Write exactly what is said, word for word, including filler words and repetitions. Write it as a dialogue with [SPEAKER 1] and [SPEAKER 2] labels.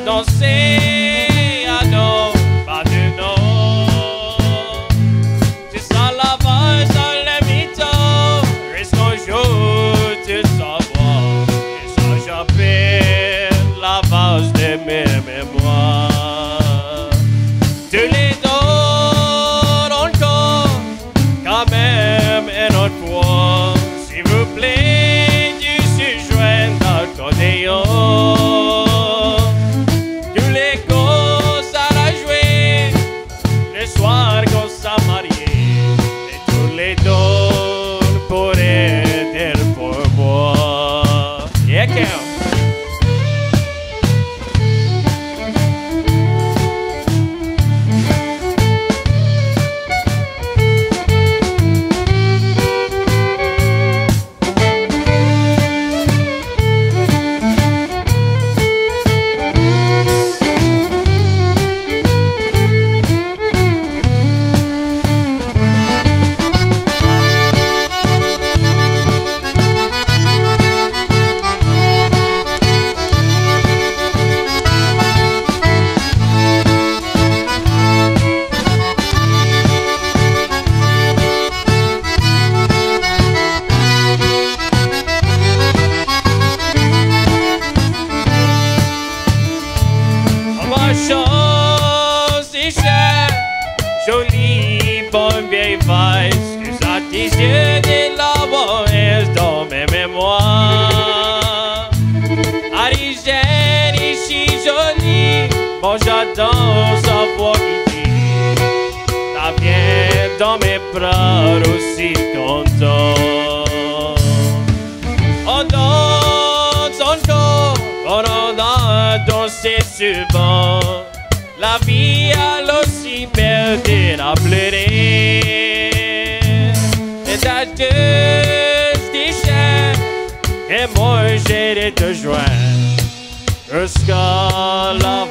[SPEAKER 1] danser à nos pas de nom. Tu sens la voix dans les mythos, risquons jour de savoir. Et ça j'appelle la vase de mes mémoires. Tous les deux encore, quand même une autre fois. S'il vous plaît, tu suis joint d'accordéon. Chose si chère, jolie, bonne vieille vice, que ça disait des labeurs dans mes mémoires. Arigène, ici jolie, bon j'adore sa voix qui dit, ça vient dans mes bras aussi content. On danse encore, on en a dansé souvent. La vie a aussi mérité à pleurer. Et t'as juste des chiens, et moi j'ai de te joindre jusqu'à la